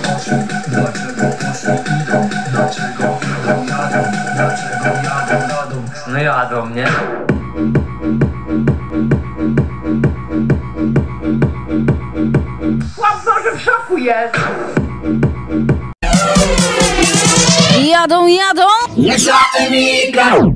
oczy, dlaczego uszy idą, dlaczego jadą. No jadą, nie? Chłop może w szoku jest! Jadą, jadą! Nie żadny migał!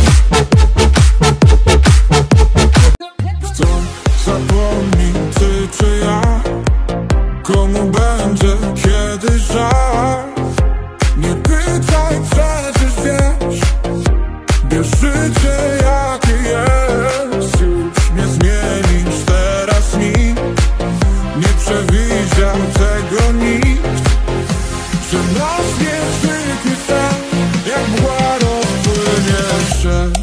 Kto zapomni, ty czy ja? Komu będzie kiedyś żal? Nie pytaj, przecież wiesz. Bierz życie jakie jest. Już nie zmienisz teraz nikt. Nie przewidział tego nikt. Że nas nie zwykły sen, jak mgła rozpłynie się.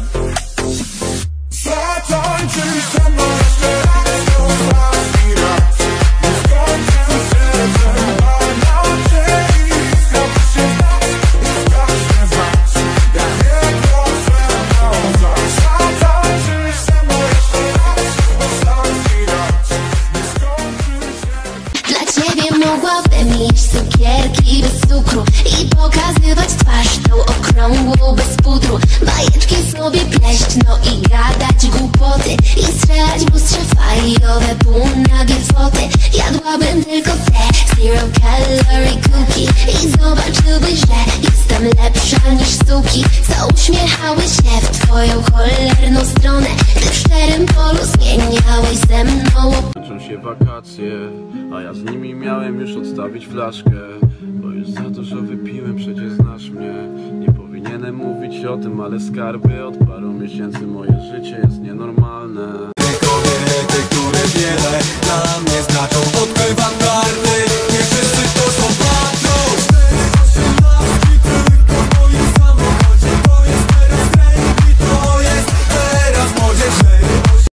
Zatańczyj ze mną jeszcze raz, to ostatni raz. Nie skończę się, że ma nadziei. Zgadza się nas i zgaśnie was. Ja nie proszę noza. Zatańczyj ze mną jeszcze raz, ostatni raz. Nie skończy się. Dla ciebie mogłabym mieć cukierki bez cukru i pokazywać twarz tą okrągłą bez pudru. Bajeczki sobie pleść, no i gadać głupoty i strzelać w lustrze fajowe półnagie foty. Jadłabym tylko te zero calorie cookie i zobaczyłbyś, że jestem lepsza niż suki, co uśmiechały się w twoją cholerną stronę, gdy w szczerym polu zmieniałeś ze mną. Kończą się wakacje, a ja z nimi miałem już odstawić flaszkę. Bo już za dużo wypiłem, przecież znasz mnie. Nie powinienem mówić o tym, ale skarbie od paru miesięcy moje życie jest nienormalne. Te kobiety, które wiele dla mnie znaczą, odkrywam